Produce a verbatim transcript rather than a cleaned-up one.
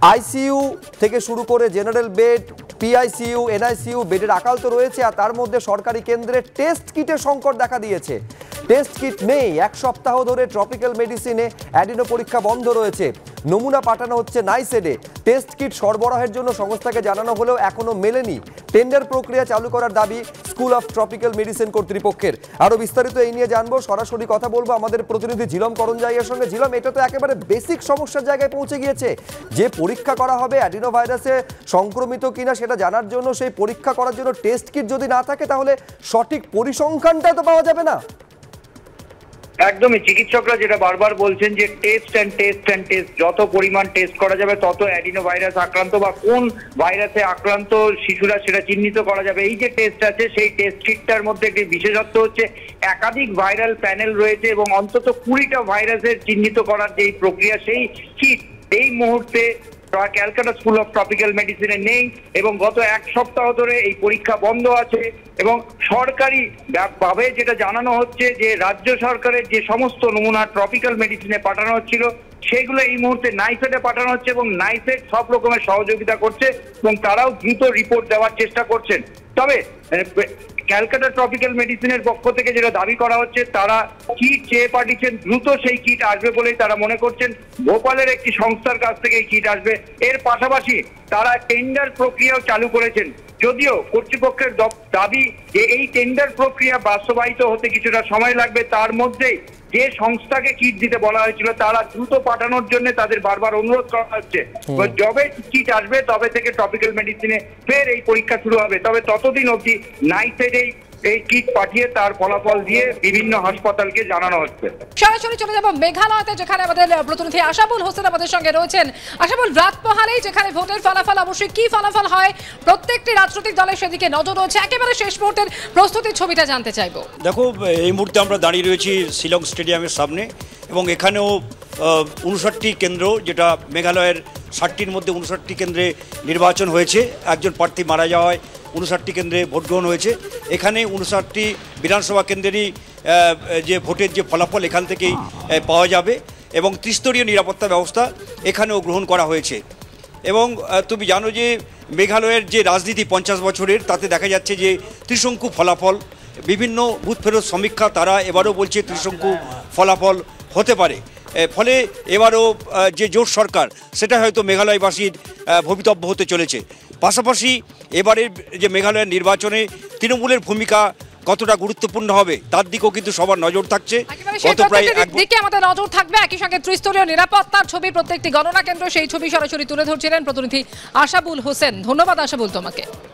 ICU থেকে শুরু করে জেনারেল বেড, পিআইসিইউ, এনআইসিইউ বেডের আকাল তো রয়েছে, আর তার মধ্যে সরকারি কেন্দ্রে টেস্ট কিটের সংকট দেখা দিয়েছে। টেস্ট কিট নেই, এক সপ্তাহ ধরে ট্রপিক্যাল মেডিসিনে অ্যাডিনো পরীক্ষা বন্ধ রয়েছে। নমুনা পাঠানো হচ্ছে নাইসেডে। টেস্ট কিট সরবরাহের জন্য সংস্থাকে জানানো হলেও এখনো মেলেনি। টেন্ডার প্রক্রিয়া চালু করার দাবি স্কুল অফ ট্রপিক্যাল মেডিসিন কর্তৃপক্ষের। আরো বিস্তারিত এই নিয়ে জানবো, সরাসরি কথা বলবো আমাদের প্রতিনিধি ঝিলম করঞ্জাইয়ের সঙ্গে। ঝিলম, এটা তো একেবারে বেসিক সমস্যার জায়গায় পৌঁছে গিয়েছে। যে পরীক্ষা করা হবে অ্যাডিনো ভাইরাসে সংক্রমিত কিনা সেটা জানার জন্য, সেই পরীক্ষা করার জন্য টেস্ট কিট যদি না থাকে তাহলে সঠিক পরিসংখ্যানটা তো পাওয়া যাবে না। একদমই, চিকিৎসকরা যেটা বারবার বলছেন যে test and test and test, যত পরিমাণ টেস্ট করা যাবে তত অ্যাডিনো ভাইরাস আক্রান্ত বা কোন ভাইরাসে আক্রান্ত শিশুরা সেটা চিহ্নিত করা যাবে। এই যে টেস্ট আছে সেই টেস্ট কিটটার মধ্যে একটি বিশেষত্ব হচ্ছে একাধিক ভাইরাল প্যানেল রয়েছে এবং অন্তত কুড়িটা ভাইরাসের চিহ্নিত করার যে প্রক্রিয়া, সেই কিট এই মুহূর্তে ক্যালকাটা স্কুল অফ ট্রপিক্যাল মেডিসিনে নেই এবং গত এক সপ্তাহ ধরে এই পরীক্ষা বন্ধ আছে। এবং সরকারি ভাবে যেটা জানানো হচ্ছে যে রাজ্য সরকারের যে সমস্ত নমুনা ট্রপিক্যাল মেডিসিনে পাঠানো হচ্ছিল সেগুলো এই মুহূর্তে নাইসেডে পাঠানো হচ্ছে এবং নাইসেড সব রকমের সহযোগিতা করছে এবং তারাও দ্রুত রিপোর্ট দেওয়ার চেষ্টা করছেন। তবে ক্যালকাটা ট্রপিক্যাল মেডিসিনের পক্ষ থেকে যেটা দাবি করা হচ্ছে, তারা কিট চেয়ে পাঠিয়েছেন, দ্রুত সেই কিট আসবে বলেই তারা মনে করছেন। ভোপালের একটি সংস্থার কাছ থেকে এই কিট আসবে। এর পাশাপাশি তারা টেন্ডার প্রক্রিয়াও চালু করেছেন, যদিও কর্তৃপক্ষের দাবি যে এই টেন্ডার প্রক্রিয়া বাস্তবায়িত হতে কিছুটা সময় লাগবে। তার মধ্যেই যে সংস্থাকে কিট দিতে বলা হয়েছিল তারা দ্রুত পাঠানোর জন্য তাদের বারবার অনুরোধ করা হচ্ছে। যবে কিট আসবে তবে থেকে ট্রপিক্যাল মেডিসিনে ফের এই পরীক্ষা শুরু হবে। তবে ততদিন অবধি নাইসেডেই এই কিট পাঠিয়ে তার ফলাফল দিয়ে বিভিন্ন হাসপাতালকে জানানো হচ্ছে। সরাসরি চলে যাব মেঘালয়তে, যেখানে আমাদের প্রতিনিধি আশাবুল হোসেন আমাদের সঙ্গে রয়েছেন। আশাবুল, রাত পোহালেই যেখানে ভোটের ফলাফল অবশ্যই কি ফলাফল হয়, প্রত্যেকটি রাজনৈতিক দলের সেদিকে নজর রয়েছে। একেবারে শেষ মুহূর্তের প্রস্তুতির ছবিটা জানতে চাইবো। দেখো, এই মুহূর্তে আমরা দাঁড়িয়ে রয়েছি শিলং স্টেডিয়ামের সামনে এবং এখানেও উনষাটটি কেন্দ্র, যেটা মেঘালয়ের ষাটটির মধ্যে উনষাটটি কেন্দ্রে নির্বাচন হয়েছে। একজন প্রার্থী মারা যাওয়ায় উনষাটটি কেন্দ্রে ভোট গ্রহণ হয়েছে। এখানে উনষাটটি বিধানসভা কেন্দ্রেরই যে ভোটের যে ফলাফল এখান থেকেই পাওয়া যাবে এবং ত্রিস্তরীয় নিরাপত্তা ব্যবস্থা এখানেও গ্রহণ করা হয়েছে। এবং তুমি জানো যে মেঘালয়ের যে রাজনীতি পঞ্চাশ বছরের, তাতে দেখা যাচ্ছে যে ত্রিশঙ্কু ফলাফল। বিভিন্ন বুথ ফেরত সমীক্ষা তারা এবারও বলছে ত্রিশঙ্কু ফলাফল হতে পারে। ফলে এবারও যে জোট সরকার, সেটা হয়তো মেঘালয়বাসীর ভবিতব্য হতে চলেছে। পাশাপাশি এবারের যে মেঘালয়ের নির্বাচনে তৃণমূলের ভূমিকা কতটা গুরুত্বপূর্ণ হবে তার দিকেও কিন্তু সবার নজর থাকছে। দিকে আমাদের নজর থাকবে। একই সঙ্গে ত্রিস্তরীয় নিরাপত্তার ছবি, প্রত্যেকটি গণনা কেন্দ্র, সেই ছবি সরাসরি তুলে ধরছিলেন প্রতিনিধি আশাবুল হোসেন। ধন্যবাদ আশাবুল তোমাকে।